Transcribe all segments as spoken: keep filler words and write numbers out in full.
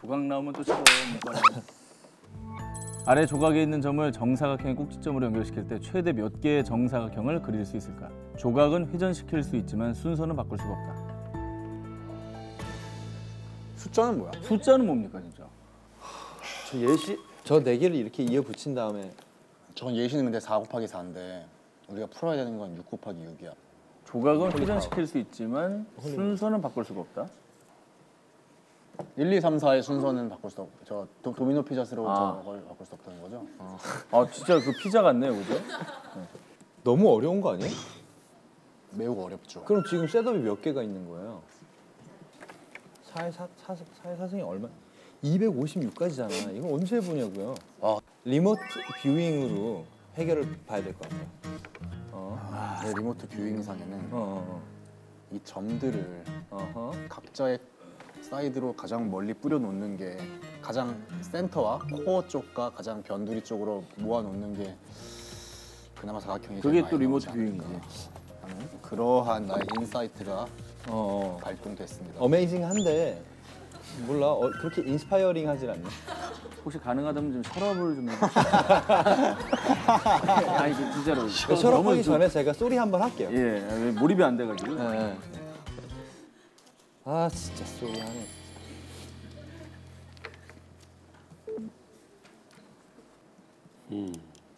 조각 나오면 또 싫어. 아래 조각에 있는 점을 정사각형의 꼭지점으로 연결시킬 때 최대 몇 개의 정사각형을 그릴 수 있을까? 조각은 회전시킬 수 있지만 순서는 바꿀 수가 없다. 숫자는 뭐야? 숫자는 뭡니까 진짜? 저 예시 저 네 개를 이렇게 이어 붙인 다음에 저건 예시는 근데 사 곱하기 사인데 우리가 풀어야 되는 건 육 곱하기 육이야. 조각은 회전시킬 수 있지만 순서는 바꿀 수가 없다. 일, 이, 삼, 사의 순서는 바꿀 수 없. 저 도, 도미노 피자스러운 아. 저걸 바꿀 수 없다는 거죠? 어. 아 진짜 그 피자 같네요, 그죠? 너무 어려운 거 아니에요? 매우 어렵죠. 그럼 지금 셋업이 몇 개가 있는 거예요? 사의 사, 사, 사의 사승이 얼마? 이백오십육까지잖아. 이거 언제 해보냐고요? 아. 리모트 뷰잉으로 해결을 봐야 될 것 같아요. 어. 아, 내 리모트 뷰잉상에는 어, 어, 이 점들을 어. 어허. 각자의 사이드로 가장 멀리 뿌려 놓는 게 가장 센터와 코어 쪽과 가장 변두리 쪽으로 모아 놓는 게 그나마 사각형이 그게 제일 또 많이 리모트 나오지 않을까 뷰잉이지. 하는 그러한 나의 인사이트가 어, 어. 발동됐습니다. 어메이징한데 몰라. 어, 그렇게 인스파이어링 하진 않네. 혹시 가능하다면 좀 혈압을 좀 해주세요. 아 이게 진짜로. 철업하기 좀- 전에 제가 소리 한번 할게요. 예, 왜 몰입이 안 돼가지고. 네. 아 진짜 소리 하네. 음.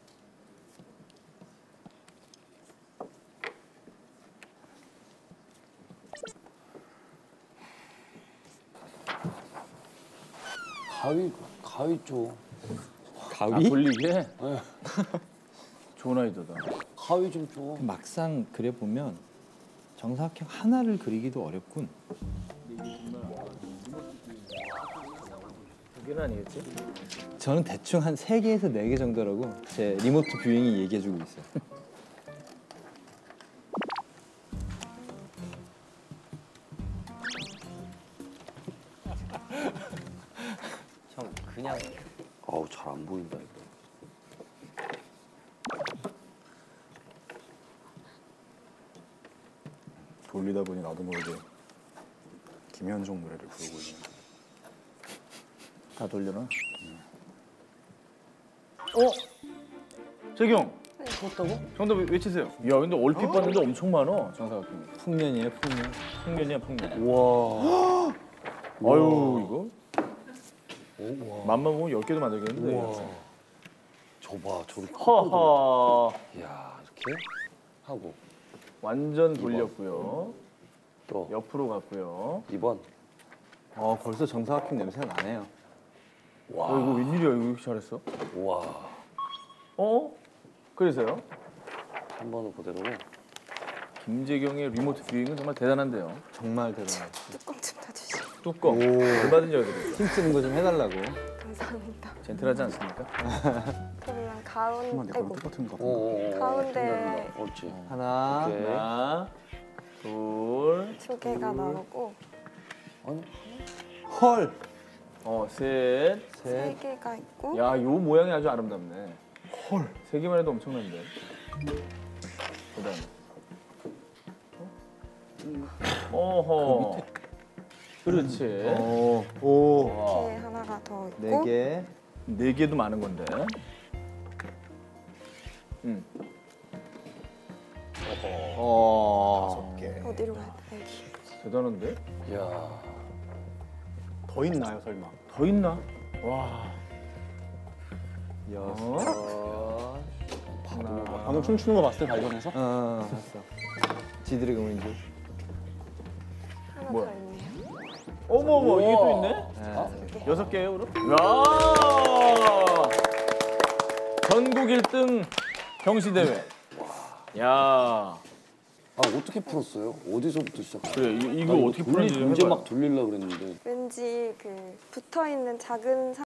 가위, 가위 줘. 아, 가위? 돌리게? 네. 좋은 아이디어다. 가위 좀 줘. 막상 그려보면 정사각형 하나를 그리기도 어렵군. 그게 아니겠지? 저는 대충 한 세 개에서 네 개 정도라고 제 리모트 뷰잉이 얘기해주고 있어요. 형, 그냥. 아우, 잘 안 보인다, 이거. 돌리다 보니 나도 모르게 김현종 노래를 부르고 있는. 다 돌려놔. 어? 재경. 풀었다고? 정답 외치세요. 야, 근데 얼핏 봤는데 엄청 많아. 정사각형이. 풍년이에요, 풍년. 풍년이야, 풍년. 우와. 아유, 이거 오, 와. 맘만 보면 열 개도 만들겠는데. 우와. 저봐, 저렇게. 허허. 이야, 이렇게 하고. 완전 돌렸고요. 또 옆으로 갔고요. 이 번. 어 벌써 정사각형 냄새가 나네요. 와. 어, 이거 웬일이야? 이거 이렇게 잘했어? 우와. 어? 그래서요? 삼 번은 그대로고. 김재경의 리모트 뷰잉은 정말 대단한데요. 정말 대단해. 뚜껑 좀 닫으시죠. 뚜껑. 얼마든지 해드려요. 힘 쓰는 거 좀 해달라고. 감사합니다. 젠틀하지 않습니까? 그러면 정말 가운데, 내 거랑 아이고, 똑같은 것 같은데. 오, 가운데. 옳지. 하나, 오케이. 하나, 둘, 두 개가 나오고 아니, 헐, 어, 셋. 세 셋, 개가 있고 야, 요 모양이 아주 아름답네. 헐. 세 개만 해도 엄청난데. 그다음. 어허. 그렇지. 오, 오, 이렇게 하나가 더 있고 네 개. 네 개도 많은 건데. 응. 어, 개. 어디로 가야 돼? 여기. 대단한데? 이야. 더 있나요, 설마? 더 있나? 와. 여섯. 어? 바로 방금 춤추는 거 봤을 때 발견해서? 어, 봤어. 지드래곤 인 줄. 하나 뭐야? 더 있네요. 어머 어머 이게 또 있네? 네. 여섯 개예요 그럼? 야 전국 일 등 경시대회. 야 아, 어떻게 풀었어요? 어디서부터 시작했어요? 그래 이, 이거 나 어떻게 돌리- 풀는지 좀 문제 해봐요. 막 돌리려고 그랬는데. 왠지 그 붙어 있는 작은